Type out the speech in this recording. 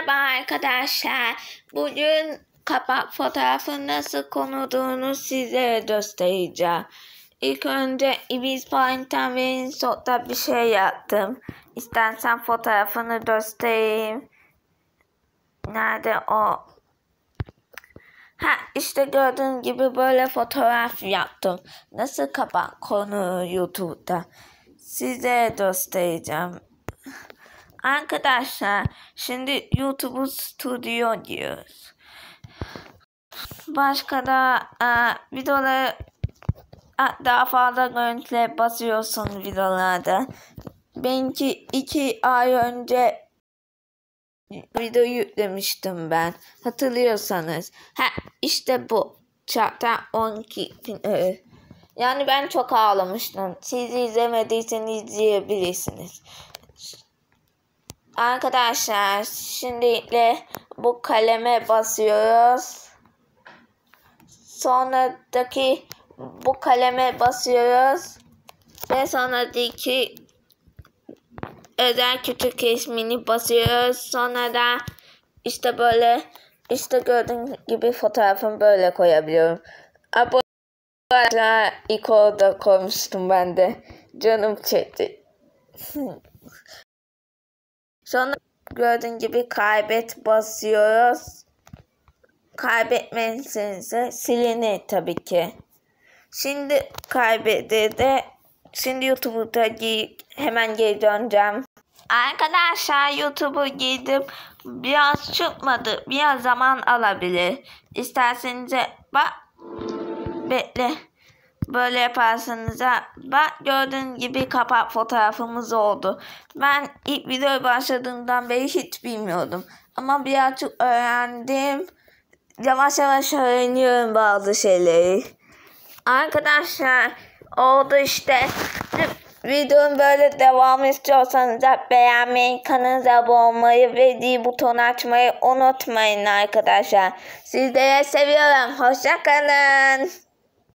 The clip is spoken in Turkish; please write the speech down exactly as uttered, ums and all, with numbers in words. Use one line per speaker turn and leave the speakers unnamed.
Merhaba arkadaşlar. Bugün kapak fotoğrafı nasıl konulduğunu size göstereceğim. İlk önce Ibis Point'ten ve InShot'ta bir şey yaptım. İstersen fotoğrafını göstereyim. Nerede o? Ha işte gördüğün gibi böyle fotoğraf yaptım. Nasıl kapak konu YouTube'da. Size göstereceğim. Arkadaşlar şimdi YouTube Studio diyoruz. Başka da e, videoları daha fazla görüntüle basıyorsun videolarda. Benimki iki ay önce video yüklemiştim ben. Hatırlıyorsanız. Ha işte bu. Çarptan on iki. Yani ben çok ağlamıştım. Siz izlemediyseniz izleyebilirsiniz. Arkadaşlar şimdilikle bu kaleme basıyoruz. Sonraki bu kaleme basıyoruz. Ve sonraki özel küçük ismini basıyoruz. Sonra da işte böyle işte gördüğün gibi fotoğrafımı böyle koyabiliyorum. Bu arada ilk orada koymuştum ben de. Canım çekti. Sonra gördüğün gibi kaybet basıyoruz. Kaybetmezseniz silinir tabii ki. Şimdi kaybetti de şimdi YouTube'da hemen geri döneceğim. Arkadaşlar YouTube'a girdim. Biraz çıkmadı. Biraz zaman alabilir. İsterseniz bak bekle. Böyle yaparsanız bak gördüğün gibi kapak fotoğrafımız oldu. Ben ilk videoya başladığımdan beri hiç bilmiyordum. Ama birazcık öğrendim. Yavaş yavaş öğreniyorum bazı şeyleri. Arkadaşlar oldu işte. Videonun böyle devam istiyorsanız beğenmeyi, kanalımıza abone olmayı ve zil butonu açmayı unutmayın arkadaşlar. Sizleri seviyorum. Hoşça kalın.